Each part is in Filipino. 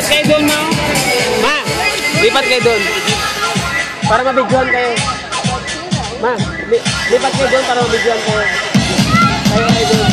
Lipat kayo doon, ma. Ma, lipat kayo doon. Para mabigyan kayo. Ma, lipat kayo doon para mabigyan kayo. Kayo doon.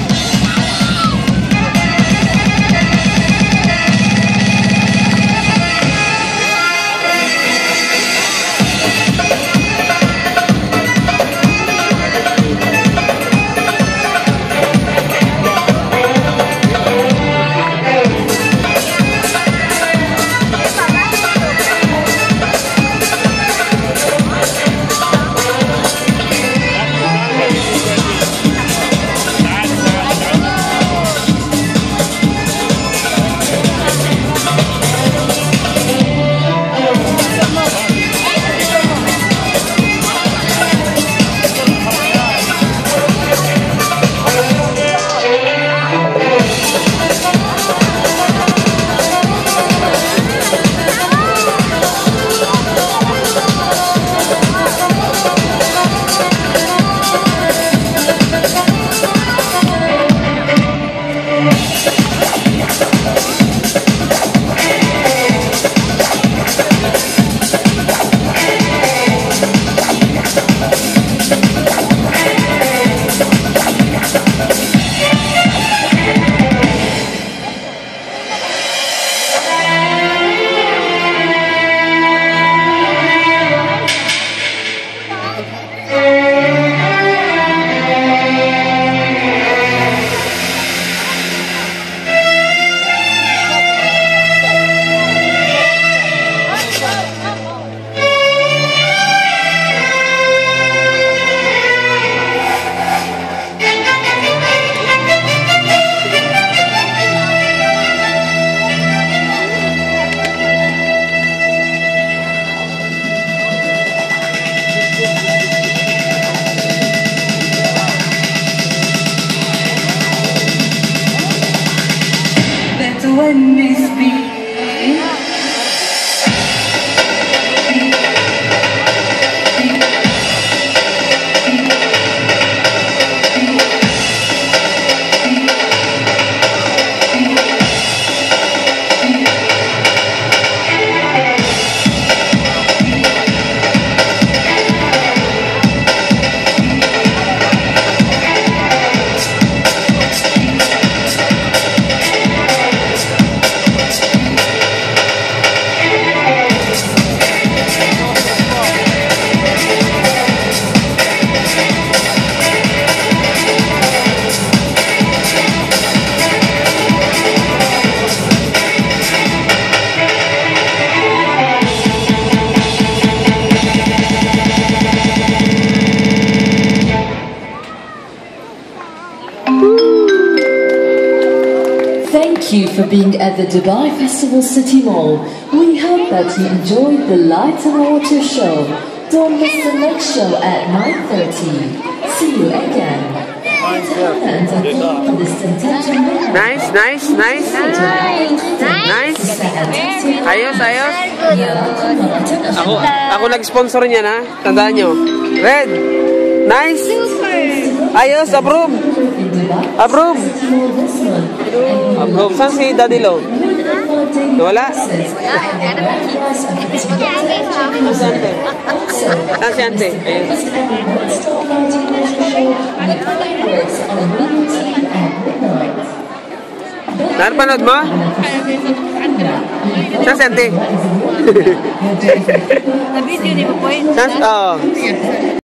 When this be Thank you for being at the Dubai Festival City Mall. We hope that you enjoyed the Light and Water show. Don't miss the next show at 9:30. See you again. Nice. Ayos. Ako nag-sponsor niyan, ha? Tandaan nyo. Red. Nice. Ayos, approve. Approve. Saan si Daddy Lo? Wala? Saan si Ante? Napanood mo? Saan si Ante? Sa video ni mo po. Saan? Oo.